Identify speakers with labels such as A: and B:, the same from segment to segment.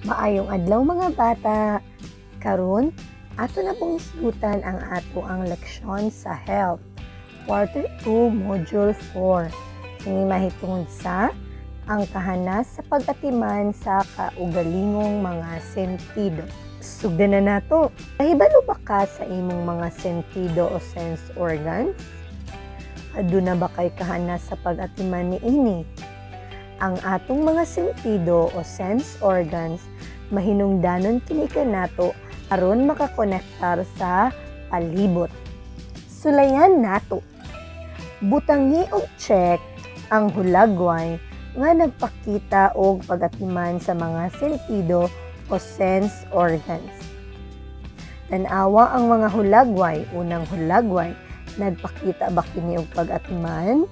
A: Maayong adlaw mga bata. Karon ato na pong isgutan ang ato ang leksyon sa Health, Quarter 2, Module 4. Kini mahitungod sa ang kahanas sa pag-atiman sa kaugalingong mga sentido. Sugdan na nato. Kahibalo ba ka sa imong mga sentido o sense organs? Aduna ba kay kahanas sa pag-atiman niini? Ang atong mga sentido o sense organs mahinungdanon kini kanato aron makakonektar sa palibot. Sulayan nato. Butangi og check ang hulagway nga nagpakita og pag-atiman sa mga sentido o sense organs. Tan-awa ang mga hulagway. Unang hulagway, nagpakita ba kini og pag-atiman?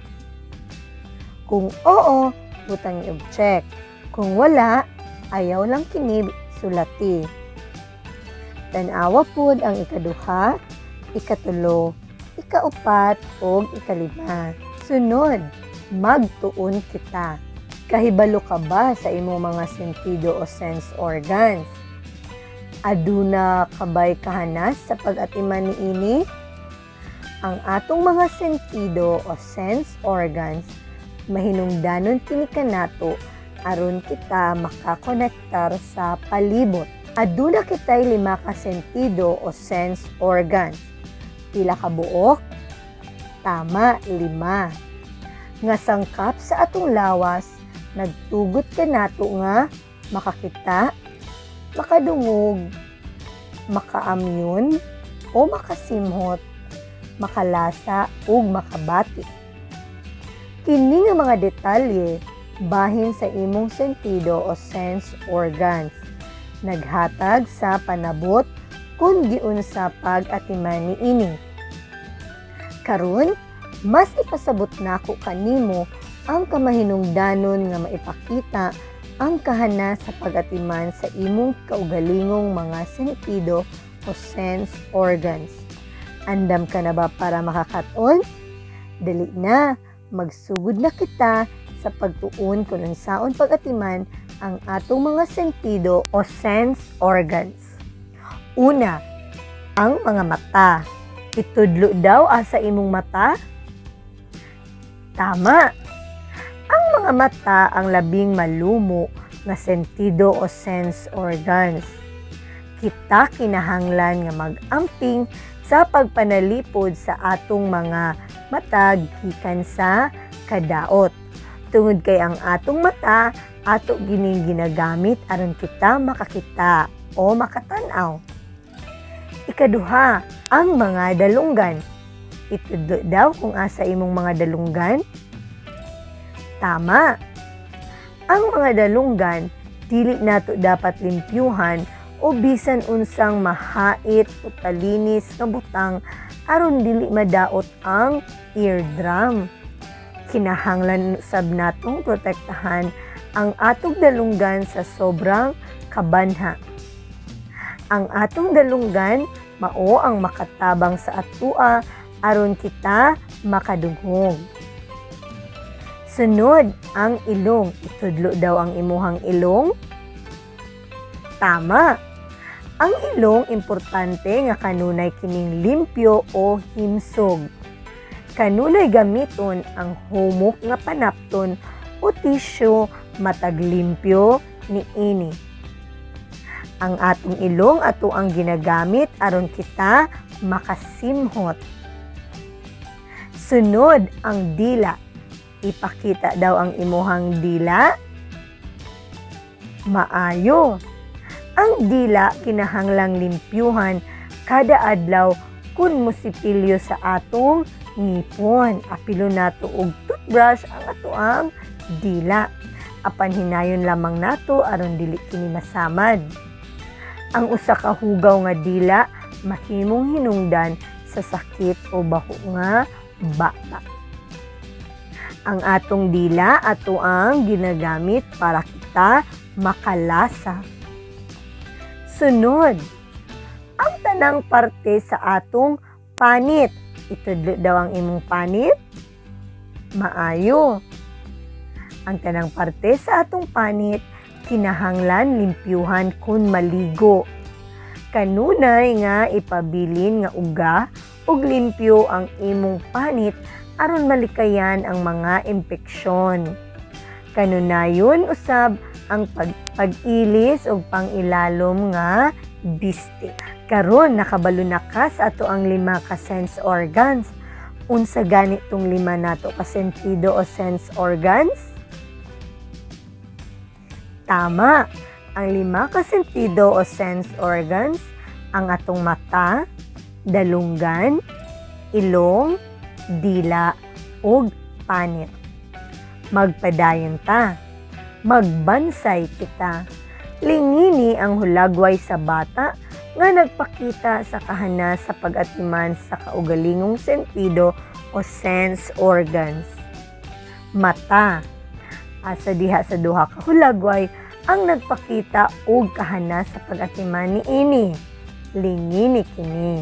A: Kung oo, butangi og check. Kung wala, ayaw lang kini sulati. Tan-awa pod ang ikaduha, ikatulo, ikaupat ug ikalima. Sunod, magtuon kita. Kahibalo ka ba sa imong mga sentido o sense organs? Aduna kabay kahanas sa pag-atiman niini? Ang atong mga sentido o sense organs mahinungdanon kini kanato aron kita makakonektar sa palibot. Aduna kitay 5 ka sentido o sense organs. Pila ka buok? Tama, 5. Nga sangkap sa atong lawas, nagtugot kanato nga makakita, makadungog, makaamyun o makasimhot, makalasa ug makabati. Kini nga mga detalye bahin sa imong sentido o sense organs, naghatag sa panabot kung giunsa pag-atiman niini. Karon, mas ipasabot nako kanimo ang kamahinungdanon nga maipakita ang kahanas sa pag-atiman sa imong kaugalingong mga sentido o sense organs. Andam ka na ba para makakat-on? Dali na, magsugod na kita sa pagtuon kung unsaon pag-atiman ang atong mga sentido o sense organs. Una, ang mga mata. Itudlo daw sa imong mata? Tama. Ang mga mata ang labing malumo nga sentido o sense organs. Kita kinahanglan nga mag-amping sa pagpanalipod sa atong mga mata gikan sa kadaot. Tungod kay ang atong mata ato gining ginagamit aron kita makakita o makatan-aw. Ikaduha, ang mga dalunggan. Itudlo daw kung asa imong mga dalunggan? Tama. Ang mga dalunggan dili nato dapat limpyuhan o bisan unsang mahait o talinis nga butang aron dili madaot ang eardrum. Kinahanglan sab natong protektahan ang atong dalunggan sa sobrang kabanha. Ang atong dalunggan mao ang makatabang sa atua aron kita makadungog. Sunod, ang ilong. Itudlo daw ang imuhang ilong? Tama. Ang ilong importante nga kanunay kining limpyo o himsog. Kanunay gamiton ang humok nga panapton o tissue matag limpyo niini. Ang atong ilong ato ang ginagamit aron kita makasimhot. Sunod, ang dila. Ipakita daw ang imuhang dila. Maayo. Ang dila kinahanglang limpyuhan kada adlaw kun mosipilyo sa atong ngipon. Apilo nato og toothbrush ang atoang dila. Apan hinayon lamang nato aron dili kini masamad. Ang usa ka hugaw nga dila mahimong hinungdan sa sakit o baho nga bata. Ang atong dila ato ang ginagamit para kita makalasa. Sunod, ang tanang parte sa atong panit. Itudlo daw ang imong panit? Maayo. Ang tanang parte sa atong panit kinahanglan limpyuhan kun maligo. Kanunay nga ipabilin nga uga ug limpyo ang imong panit aron malikayan ang mga impeksyon. Kanunayon usab ang pag-ilis ug pangilalom nga biste. Karon nakabalo na ka sa ato ang 5 ka sense organs. Unsa gani tong 5 nato ka sentido o sense organs? Tama, ang 5 ka sentido o sense organs ang atong mata, dalunggan, ilong, dila, ug panit. Magpadayon ta, magbansay kita. Lingini ang hulagway sa bata nga nagpakita sa kahana sa pag-atiman sa kaugalingong sentido o sense organs. Mata, asa diha sa duha ka hulagway ang nagpakita og kahana sa pag-atiman niini. Lingini kini.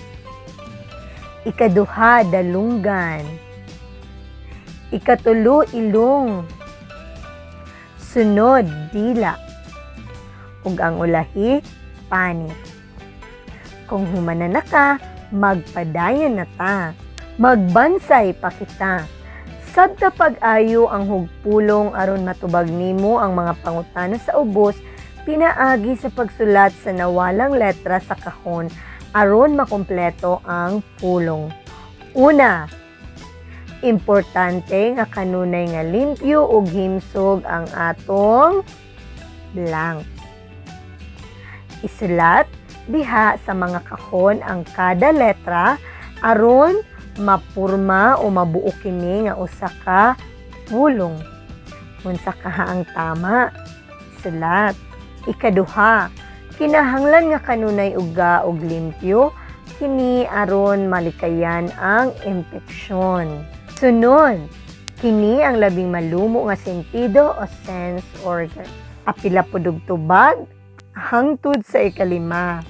A: Ikaduha, dalunggan. Ikatulo, ilong. Sunod, dila. Ug ang ulahi, panit. Kung humanan na ka, magpadayon na ta. Magbansay pa kita. Sabta pag-ayo ang hugpulong aron matubag nimo ang mga pangutana sa ubos, pinaagi sa pagsulat sa nawalang letra sa kahon aron makumpleto ang pulong. Una, importante nga kanunay nga limpyo ug himsog ang atong blank. Isulat diha sa mga kahon ang kada letra aron mapurma o mabuo kini nga usa ka pulong. Unsa kaha ang tama? Isulat. Ikaduha, kinahanglan nga kanunay uga og limpyo kini aron malikayan ang impeksyon. Sunod, kini ang labing malumo nga sentido o sense organ. Apila pud og tubag hangtod sa ikalima.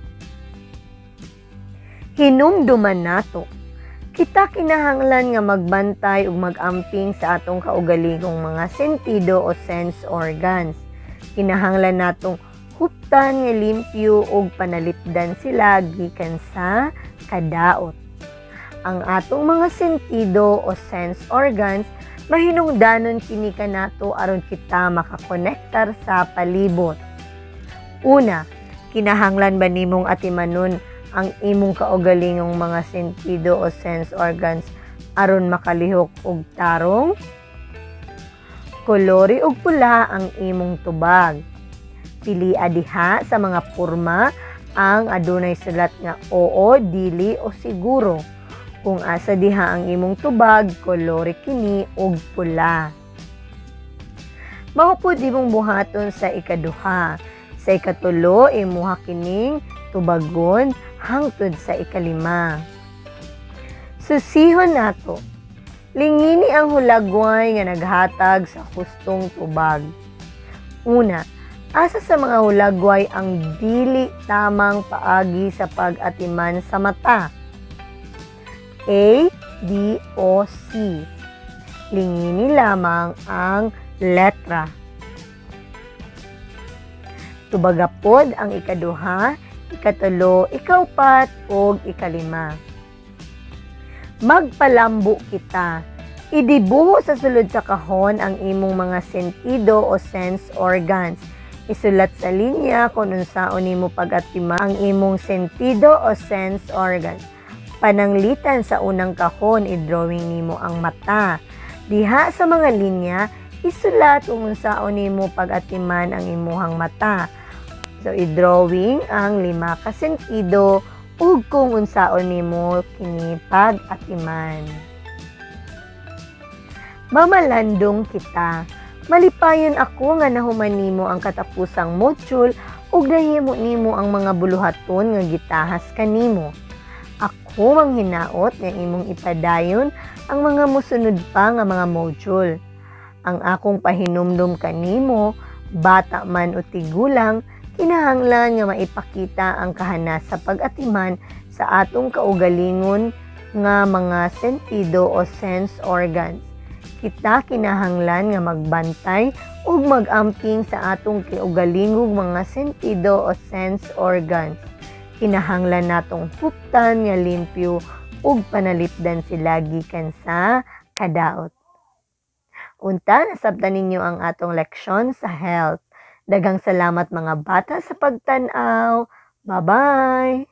A: Hinumduman nato. Kita kinahanglan nga magbantay ug magamping sa atong kaugalingong mga sentido o sense organs. Kinahanglan natong huptan nga limpyo ug panalipdan sila gikan sa kadaot. Ang atong mga sentido o sense organs mahinungdanon kini kanato aron kita makakonektar sa palibot. Una, kinahanglan ba nimong atimanon ang imong kaugalingong mga sentido o sense organs aron makalihok og tarong? Kolori og pula ang imong tubag. Pilia diha sa mga porma ang adunay sulat nga oo, dili o siguro. Kung asa diha ang imong tubag, kolori kini og pula. Mao pud imong buhaton sa ikaduha. Sa ikatulo, imuha kining tubagon hangtod sa ikalima. Susihon nato. Lingini ang hulagway nga naghatag sa hustong tubag. Una, asa sa mga hulagway ang dili tamang paagi sa pag-atiman sa mata? A, B, o C. Lingini lamang ang letra. Tubagapod ang ikaduha, ikatulo, ikaupat, o ikalima. Magpalambo kita. Idibuho sa sulod sa kahon ang imong mga sentido o sense organs. Isulat sa linya kung unsaon nimo pag-atima ang imong sentido o sense organs. Pananglitan sa unang kahon, i-drawing nimo ang mata. Diha sa mga linya, isulat kung unsaon nimo pag-atiman ang imuhang mata. So, i-drawing ang 5 ka sentido ug kung unsaon nimo kini pag-atiman. Mamalandong kita. Malipayon ako nga nahuman nimo ang katapusang module ug nahimo nimo ang mga buluhaton nga gitahas kanimo. Ako manghinaot nga imong ipadayon ang mga mosunod pa nga mga module. Ang akong pahinumdum kanimo, bata man o tigulang, kinahanglan nga maipakita ang kahana sa pag-atiman sa atong kaugalingon nga mga sentido o sense organs. Kita kinahanglan nga magbantay ug magamping sa atong kiugalingong mga sentido o sense organs. Kinahanglan natong huptan nga limpyo ug panalipdan sila gikan sa kadaot. Unta, nasabtan ninyo ang atong leksyon sa health. Daghang salamat mga bata sa pagtan-aw. Bye-bye!